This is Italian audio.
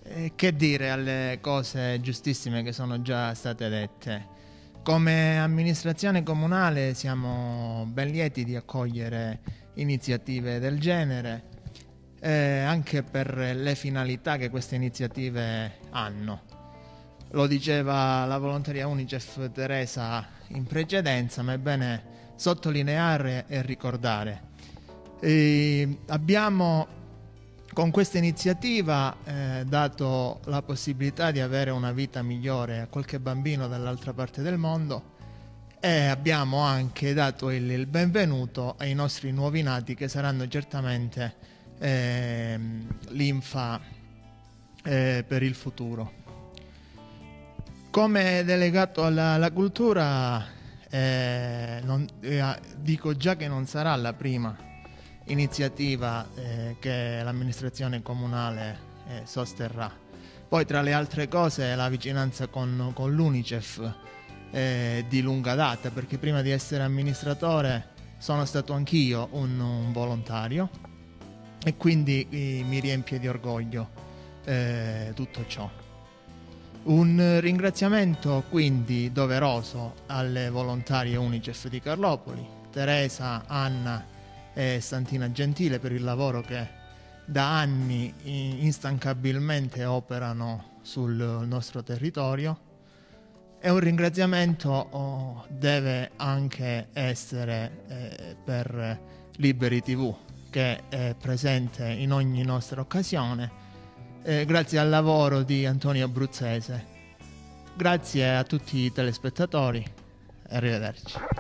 Che dire alle cose giustissime che sono già state dette? Come amministrazione comunale siamo ben lieti di accogliere iniziative del genere, anche per le finalità che queste iniziative hanno. Lo diceva la volontaria Unicef Teresa in precedenza, ma è bene sottolineare e ricordare. Abbiamo con questa iniziativa dato la possibilità di avere una vita migliore a qualche bambino dall'altra parte del mondo, e abbiamo anche dato il benvenuto ai nostri nuovi nati, che saranno certamente linfa per il futuro. Come delegato alla cultura dico già che non sarà la prima iniziativa che l'amministrazione comunale sosterrà. Poi, tra le altre cose, la vicinanza con l'Unicef di lunga data, perché prima di essere amministratore sono stato anch'io un volontario, e quindi mi riempie di orgoglio tutto ciò. Un ringraziamento quindi doveroso alle volontarie Unicef di Carlopoli, Teresa, Anna e Santina Gentile, per il lavoro che da anni instancabilmente operano sul nostro territorio, e un ringraziamento deve anche essere per Liberi TV, che è presente in ogni nostra occasione, grazie al lavoro di Antonio Abruzzese. Grazie a tutti i telespettatori e arrivederci.